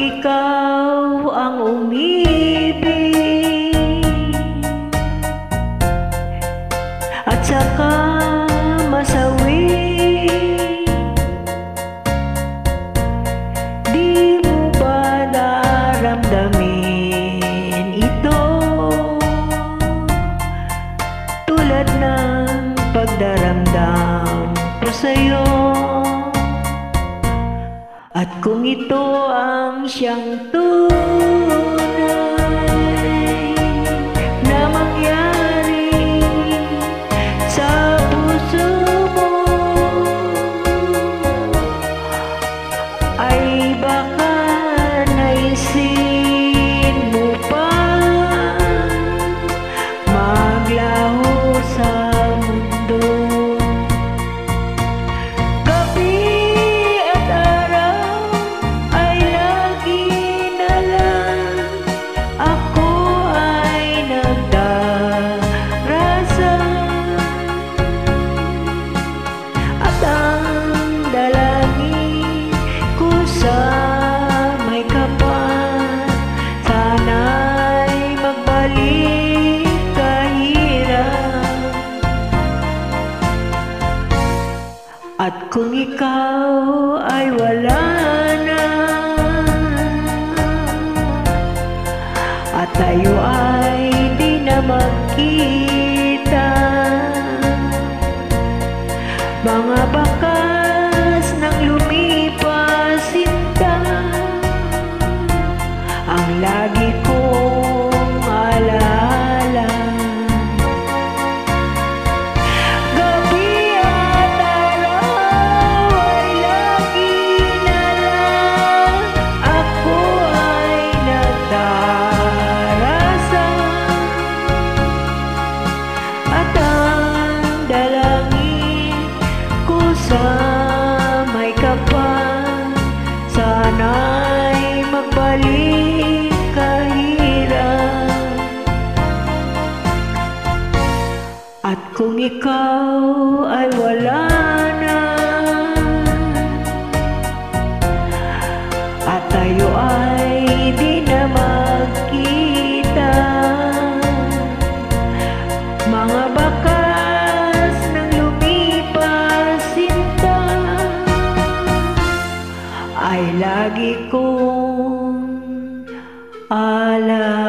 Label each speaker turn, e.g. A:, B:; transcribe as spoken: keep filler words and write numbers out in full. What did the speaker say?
A: ikaw ang umibig at saka masawi, di mo ba naramdamin ito tulad ng pagdaramdam ko sa'yo? At kung ito ang siyang tunay na mangyari sa puso mo, ay baka naisin mo pa maglaho sa mundo. At kung ikaw ay wala na at tayo ay di na magkita, mga bakas ng lumipas sinta ang lagi kong alaala. Sana'y magbalik kahirap. At kung ikaw ay wala na at tayo ay di na magkita, mga bakas ng lumipas sinta ay lagi kong alaala.